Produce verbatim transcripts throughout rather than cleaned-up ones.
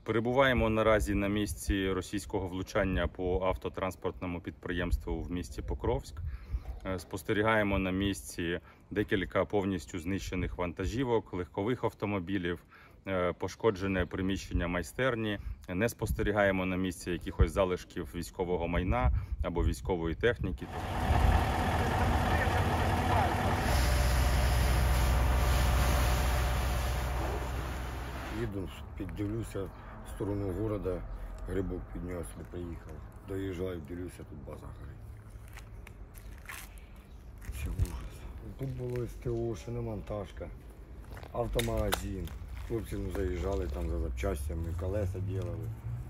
Перебуваємо наразі на місці російського влучання по автотранспортному підприємству в місті Покровськ. Спостерігаємо на місці декілька повністю знищених вантажівок, легкових автомобілів, пошкоджене приміщення майстерні. Не спостерігаємо на місці якихось залишків військового майна або військової техніки. Їду, піддивлюся в сторону міста, грибок піднявся, приїхав. Доїжджаю, дивлюся, тут база горить. Це ужас. Тут було СТО, шиномонтажка, автомагазин. Хлопці ну, заїжджали там за запчастями, колеса робили.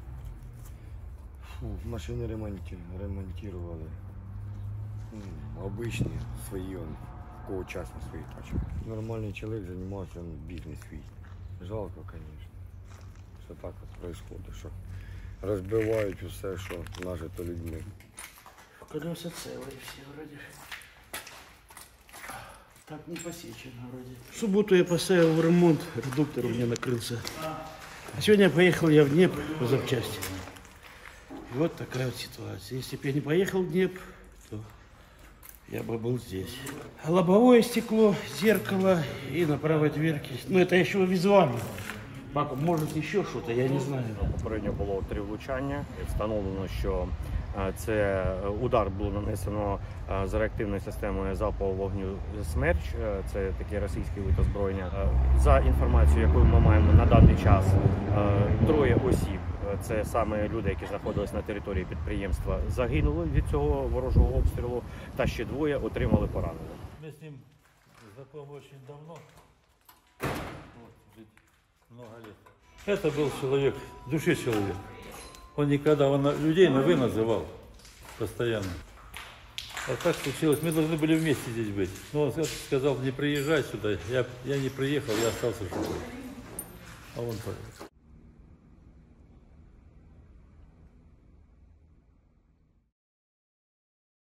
Фу, машини ремонті, ремонтували. Ну, обичні, свої, он, в кого час на свої тачки. Нормальний чоловік займався, он, бізнес свій. Жалко, звісно, що так от відбувається, що розбивають усе, що нажито людьми. Колеса целые все вроде. Так не посечено вроде. В субботу я поставил в ремонт, редуктор у меня накрылся. А сегодня поехал я в Днепр по запчасти. И вот такая вот ситуация. Если бы я не поехал в Днепр, то я бы был здесь. Лобовое стекло, зеркало и на правой дверке. Ну это еще визуально. Папа, может еще что-то, я не знаю. Попередньо було три влучання. Встановлено, що це удар було нанесено з реактивною системою залпового вогню «Смерч». Це такий російський вид озброєння. За інформацією, яку ми маємо на даний час, троє осіб, це саме люди, які знаходились на території підприємства, загинули від цього ворожого обстрілу, та ще двоє отримали поранення. Ми з ним знакомы очень давно, вот, много лет. Это был человек, в душе человек. Он никогда, он людей на «вы» называл постоянно. А так случилось, мы должны были вместе здесь быть. Но он сказал, не приезжай сюда. Я, я не приехал, я остался живой. А он